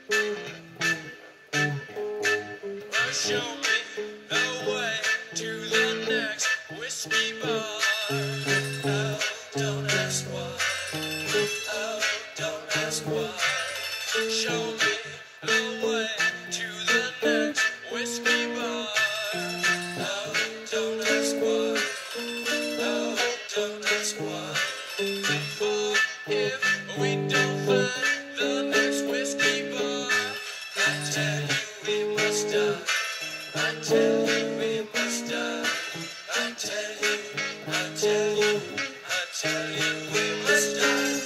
Well, show me the way to the next whiskey bar. Oh, don't ask why. Oh, don't ask why. Show me the way to the next whiskey bar. Oh, don't ask why. Oh, don't ask why. For if we don't find the next whiskey bar, I tell you we must die. I tell you we must die. I tell you, I tell you, I tell you we must die.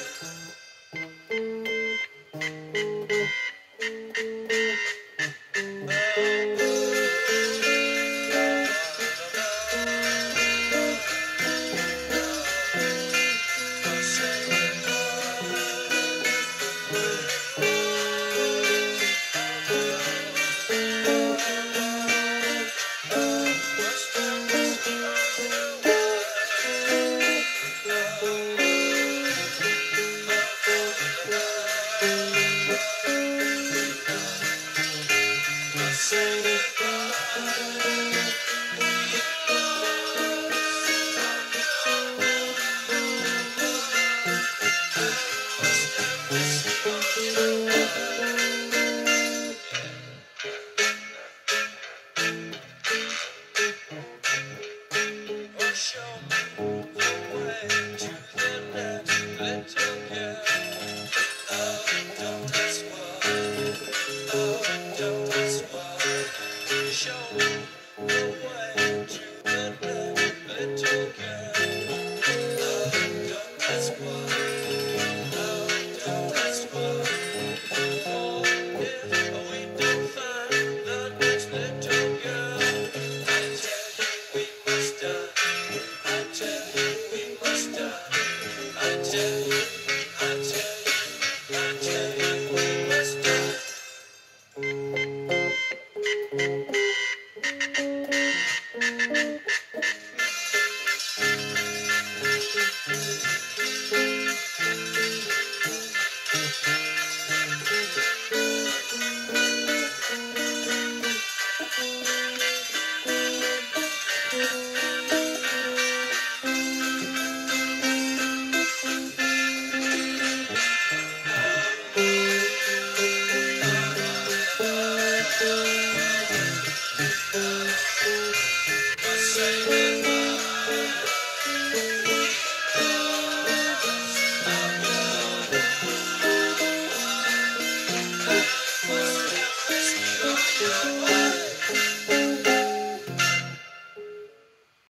Sing